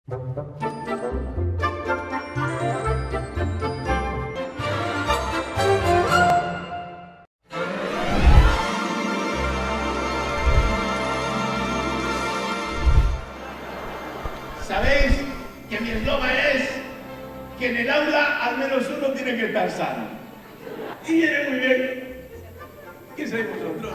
Sabéis que mi eslogan es que en el aula al menos uno tiene que estar sano. Y viene muy bien. ¿Qué sois vosotros?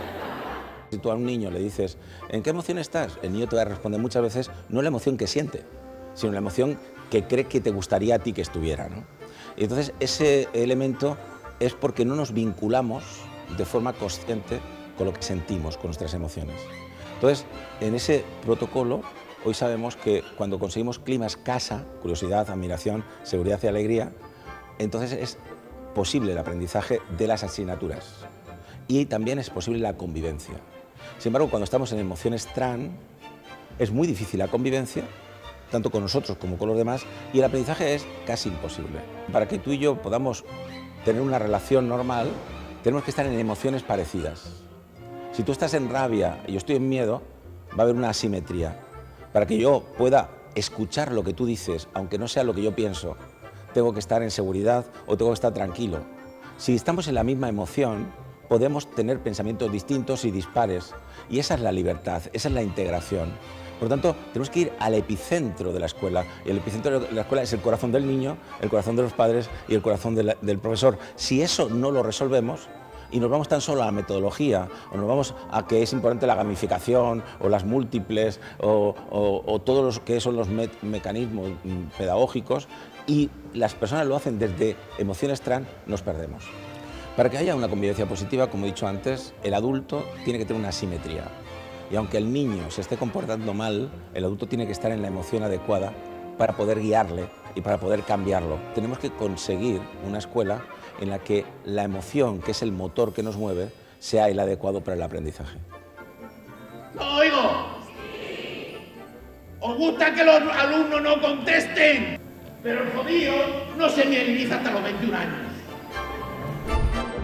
Si tú a un niño le dices, ¿en qué emoción estás? El niño te va a responder muchas veces no la emoción que siente, sino la emoción que cree que te gustaría a ti que estuviera, ¿no? Y entonces ese elemento es porque no nos vinculamos de forma consciente con lo que sentimos, con nuestras emociones. Entonces, en ese protocolo, hoy sabemos que cuando conseguimos climas casa, curiosidad, admiración, seguridad y alegría, entonces es posible el aprendizaje de las asignaturas y también es posible la convivencia. Sin embargo, cuando estamos en emociones TRAN, es muy difícil la convivencia, tanto con nosotros como con los demás, y el aprendizaje es casi imposible. Para que tú y yo podamos tener una relación normal, tenemos que estar en emociones parecidas. Si tú estás en rabia y yo estoy en miedo, va a haber una asimetría. Para que yo pueda escuchar lo que tú dices, aunque no sea lo que yo pienso, tengo que estar en seguridad o tengo que estar tranquilo. Si estamos en la misma emoción, podemos tener pensamientos distintos y dispares. Y esa es la libertad, esa es la integración. Por lo tanto, tenemos que ir al epicentro de la escuela. Y el epicentro de la escuela es el corazón del niño, el corazón de los padres y el corazón del profesor. Si eso no lo resolvemos, y nos vamos tan solo a la metodología, o nos vamos a que es importante la gamificación, o las múltiples, o todos los que son los mecanismos pedagógicos, y las personas lo hacen desde emociones TRAN, nos perdemos. Para que haya una convivencia positiva, como he dicho antes, el adulto tiene que tener una simetría. Y aunque el niño se esté comportando mal, el adulto tiene que estar en la emoción adecuada para poder guiarle y para poder cambiarlo. Tenemos que conseguir una escuela en la que la emoción, que es el motor que nos mueve, sea el adecuado para el aprendizaje. ¡No oigo! Sí. ¿Os gusta que los alumnos no contesten? Pero el jodido no se minimiza hasta los 21 años.